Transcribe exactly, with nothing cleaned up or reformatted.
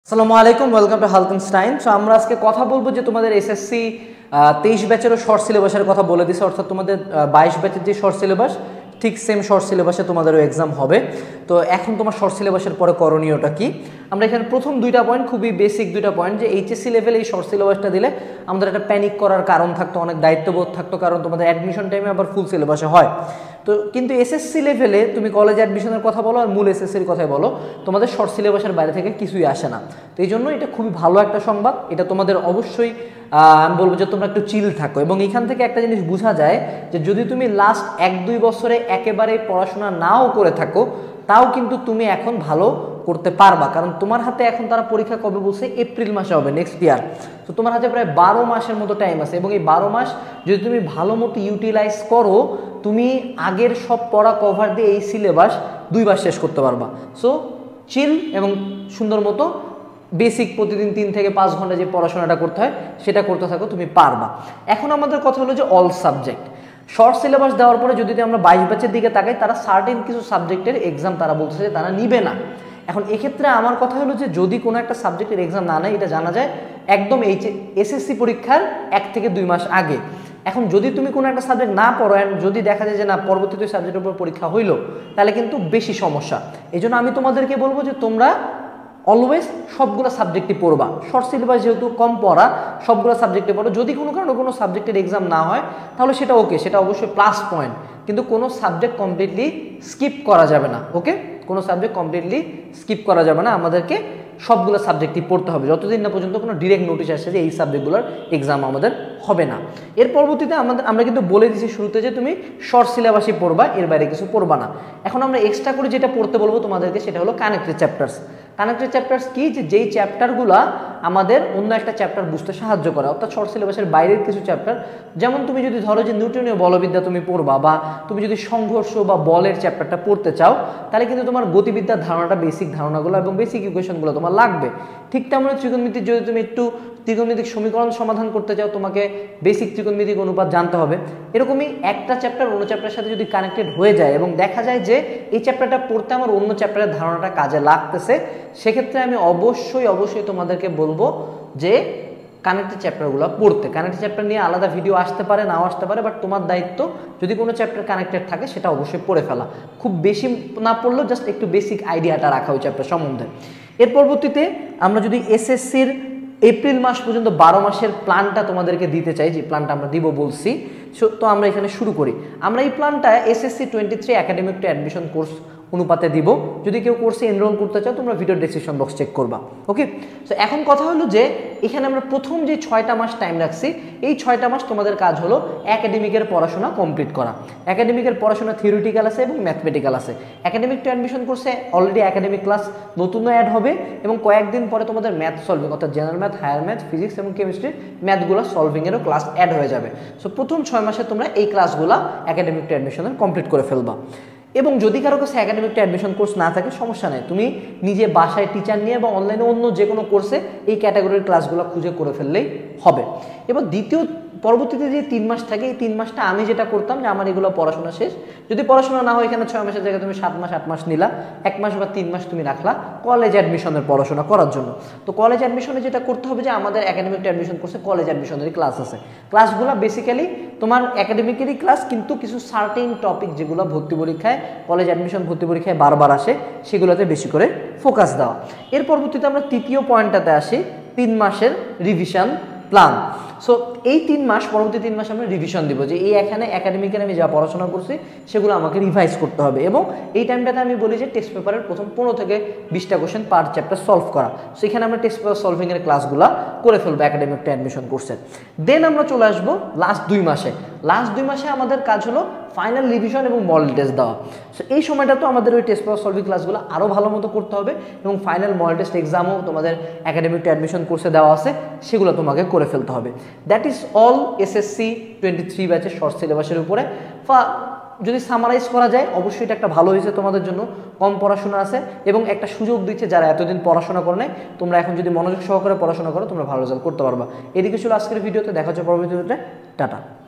আসসালামু আলাইকুম, welcome to হালকেনস্টাইন। So আমরা আজকে কথা বলবো যে তোমাদের এসএসসি তেইশ ব্যাচেরও শর্ট সিলেবাসের কথা বলে দিছে, অর্থাৎ তোমাদের বাইশ ব্যাচের যে শর্ট সিলেবাস ঠিক সেম শর্ট সিলেবাসে তোমাদেরও এক্সাম হবে। তো এখন তোমার শর্ট সিলেবাসের পরে করণীয়টা কি? আমরা এখানে প্রথম দুইটা পয়েন্ট, খুবই বেসিক দুইটা পয়েন্ট, যে এইচএসসি লেভেলে এই শর্ট সিলেবাসটা দিলে আমাদের একটা প্যানিক করার কারণ থাকতো, অনেক দায়িত্ববোধ থাকতো, কারণ তোমাদের অ্যাডমিশন টাইমে আবার ফুল সিলেবাসে হয়। তো কিন্তু এসএসসি লেভেলে তুমি কলেজ অ্যাডমিশনের কথা বলো আর মূল এসএসসির কথাই বলো, তোমাদের শর্ট সিলেবাসের বাইরে থেকে কিছুই আসে না। তো এই জন্য এটা খুবই ভালো একটা সংবাদ। এটা তোমাদের অবশ্যই আমি বলবো যে তোমরা একটু চিল থাকো, এবং এখান থেকে একটা জিনিস বোঝা যায় যে যদি তুমি লাস্ট এক দুই বছরে একেবারে পড়াশোনা নাও করে থাকো, তাও কিন্তু তুমি এখন ভালো করতে পারবা, কারণ তোমার হাতে এখন তারা পরীক্ষা কবে বলছে, এপ্রিল মাসে হবে নেক্সট ইয়ার। তো তোমার হাতে প্রায় বারো মাসের মতো টাইম আছে, এবং এই বারো মাস যদি তুমি ভালো মতো ইউটিলাইজ করো, তুমি আগের সব পড়া কভার দিয়ে এই সিলেবাস দুই মাস শেষ করতে পারবা। সো চিল এবং সুন্দর মতো বেসিক প্রতিদিন তিন থেকে পাঁচ ঘন্টা যে পড়াশোনাটা করতে হয় সেটা করতে থাকো, তুমি পারবা। এখন আমাদের কথা হলো যে অল সাবজেক্ট শর্ট সিলেবাস দেওয়ার পরে যদি আমরা বাইশ ব্যাচের দিকে তাকাই, তারা সার্টেন কিছু সাবজেক্টের এক্সাম তারা বলছে যে তারা নিবে না। এখন এক্ষেত্রে আমার কথা হলো যে যদি কোনো একটা সাবজেক্টের এক্সাম না নেয়, এটা জানা যায় একদম এইচ এসএসসি পরীক্ষার এক থেকে দুই মাস আগে। এখন যদি তুমি কোনো একটা সাবজেক্ট না পড়ো, অ্যান্ড যদি দেখা যায় যে না পরবর্তীতে সাবজেক্টের উপর পরীক্ষা হইলো, তাহলে কিন্তু বেশি সমস্যা। এই জন্য আমি তোমাদেরকে বলবো যে তোমরা অলওয়েজ সবগুলো সাবজেক্টই পড়বা। শর্ট সিলেবাস যেহেতু কম পড়া, সবগুলো সাবজেক্টে পড়ো। যদি কোনো কারণে কোনো সাবজেক্টের এক্সাম না হয় তাহলে সেটা ওকে, সেটা অবশ্যই প্লাস পয়েন্ট, কিন্তু কোনো সাবজেক্ট কমপ্লিটলি স্কিপ করা যাবে না। ওকে, কোনো সাবজেক্ট কমপ্লিটলি স্কিপ করা যাবে না, আমাদেরকে সবগুলো সাবজেক্টই পড়তে হবে যতদিন না পর্যন্ত কোনো ডিরেক্ট নোটিশ আসে যে এই সাবজেক্টগুলোর এক্সাম আমাদের হবে না। এর পরবর্তীতে আমাদের আমরা কিন্তু বলে দিয়েছি শুরুতে যে তুমি শর্ট সিলেবাসই পড়বা, এর বাইরে কিছু পড়বা না। এখন আমরা এক্সট্রা করে যেটা পড়তে বলবো তোমাদেরকে, সেটা হলো কানেক্টেড চ্যাপ্টার্স। কানেক্টেড চ্যাপ্টার্স কি? যে যেই চ্যাপ্টারগুলো আমাদের অন্য একটা চ্যাপ্টার বুঝতে সাহায্য করে, অর্থাৎ শর্ট সিলেবাসের বাইরের কিছু চ্যাপ্টার। যেমন তুমি যদি ধরো যে নিউটনীয় বলবিদ্যা তুমি পড়বা, বা তুমি যদি সংঘর্ষ বা বলের চ্যাপ্টারটা পড়তে চাও, তাহলে কিন্তু তোমার গতিবিদ্যার ধারণাটা, বেসিক ধারণাগুলো এবং বেসিক ইকুয়েশনগুলো তোমার লাগবে। ঠিক তেমন ত্রিকোণমিতির যদি তুমি একটু ত্রিকোণমিতিক সমীকরণ সমাধান করতে চাও, তোমাকে বেসিক ত্রিকোণমিতিক অনুপাত জানতে হবে। এরকমই একটা চ্যাপ্টার অন্য চ্যাপ্টারের সাথে যদি কানেক্টেড হয়ে যায় এবং দেখা যায় যে এই চ্যাপ্টারটা পড়তে আমার অন্য চ্যাপ্টারের ধারণাটা কাজে লাগতেছে, সেক্ষেত্রে আমি অবশ্যই অবশ্যই তোমাদেরকে বলবো যে কানেক্টেড চ্যাপ্টারগুলো পড়তে। কানেক্টেড চ্যাপ্টার নিয়ে আলাদা ভিডিও আসতে পারে, নাও আসতে পারে, বাট তোমার দায়িত্ব যদি কোনো চ্যাপ্টার কানেক্টেড থাকে সেটা অবশ্যই পড়ে ফেলা। খুব বেশি না পড়লেও জাস্ট একটু বেসিক আইডিয়াটা রাখা ওই চ্যাপ্টার সম্বন্ধে। এর পরবর্তীতে আমরা যদি এসএসসির এপ্রিল মাস পর্যন্ত বারো মাসের প্ল্যানটা তোমাদেরকে দিতে চাই, যে প্ল্যানটা আমরা দিব বলছি, তো আমরা এখানে শুরু করি। আমরা এই প্ল্যানটা SSC twenty three academic to admission course অনুপাতে দিব। যদি কেউ কোর্সে এনরোল করতে চাও, তোমরা ভিডিও ডেসক্রিপশন বক্স চেক করবা। ওকে, তো এখন কথা হলো যে এখানে আমরা প্রথম যে ছয়টা মাস টাইম রাখছি, এই ছয়টা মাস তোমাদের কাজ হলো একাডেমিকের পড়াশোনা কমপ্লিট করা। একাডেমিকের পড়াশোনা থিওরিটিক্যাল আছে এবং ম্যাথমেটিক্যাল আছে। একাডেমিক টু অ্যাডমিশন কোর্সে অলরেডি একাডেমিক ক্লাস নতুন অ্যাড হবে, এবং কয়েকদিন পরে তোমাদের ম্যাথ সলভিং, অর্থাৎ general math, higher math, physics এবং কেমিস্ট্রি ম্যাথগুলো সলভিংয়েরও ক্লাস অ্যাড হয়ে যাবে। সো প্রথম ছয় মাসে তোমরা এই ক্লাসগুলো একাডেমিক টু অ্যাডমিশনের কমপ্লিট করে ফেলবা। এবং যদি কারো কাছে একাডেমিক টু অ্যাডমিশন কোর্স না থাকে, সমস্যা নেই, তুমি নিজে বাসায় টিচার নিয়ে বা অনলাইনে অন্য যে কোনো কোর্সে এই ক্যাটাগরির ক্লাসগুলো খুঁজে করে ফেললেই হবে। এবার দ্বিতীয় পরবর্তীতে যে তিন মাস থাকে, এই তিন মাসটা আমি যেটা করতাম যে আমার এগুলো পড়াশোনা শেষ, যদি পড়াশোনা না হয় এখানে ছয় মাসের জায়গায় তুমি সাত মাস আট মাস নিলা, এক মাস বা তিন মাস তুমি রাখলা কলেজ অ্যাডমিশনের পড়াশোনা করার জন্য। তো কলেজ অ্যাডমিশনে যেটা করতে হবে যে আমাদের একাডেমিক টু অ্যাডমিশন কোর্সে কলেজ অ্যাডমিশনেরই ক্লাস আছে। ক্লাসগুলো বেসিক্যালি তোমার একাডেমিকেরই ক্লাস, কিন্তু কিছু সার্টেন টপিক যেগুলো ভর্তি পরীক্ষায়, কলেজ অ্যাডমিশন ভর্তি পরীক্ষায় বারবার আসে, সেগুলোতে বেশি করে ফোকাস দেওয়া। এর পরবর্তীতে আমরা তৃতীয় পয়েন্টটাতে আসি, তিন মাসের রিভিশন প্ল্যান। সো এই তিন মাস, পরবর্তী তিন মাস আমরা রিভিশন দিব, যে এই এখানে একাডেমিকের আমি যা পড়াশোনা করছি সেগুলো আমাকে রিভাইজ করতে হবে। এবং এই টাইমটাতে আমি বলি যে টেস্ট পেপারের প্রথম পনেরো থেকে বিশটা কোশ্চেন পার চ্যাপ্টার সলভ করা। সো এখানে আমরা টেস্ট পেপার সলভিংয়ের ক্লাসগুলো করে ফেলবো একাডেমিক টু অ্যাডমিশন কোর্সের। দেন আমরা চলে আসবো লাস্ট দুই মাসে। লাস্ট দুই মাসে আমাদের কাজ হলো ফাইনাল রিভিশন এবং মডেল টেস্ট দেওয়া। সো এই সময়টা তো আমাদের ওই টেস্ট পেপার সলভিং ক্লাসগুলো আরও ভালো মতো করতে হবে, এবং ফাইনাল মডেল টেস্ট এক্সামও তোমাদের একাডেমিক টু অ্যাডমিশন কোর্সে দেওয়া আছে, সেগুলো তোমাকে করে ফেলতে হবে। That is all SSC twenty three ব্যাচের শর্ট সিলেবাসের উপরে। যদি সামারাইজ করা যায়, অবশ্যই এটা একটা ভালো হয়েছে তোমাদের জন্য, কম পড়াশোনা আছে এবং একটা সুযোগ দিচ্ছে যারা এতদিন পড়াশোনা করে নাই, তোমরা এখন যদি মনোযোগ সহকারে পড়াশোনা করো, তোমরা ভালো রেজাল্ট করতে পারবা। এদিকে ছিল আজকের ভিডিওতে, দেখা হচ্ছে পরবর্তী ভিডিওতে। টাটা।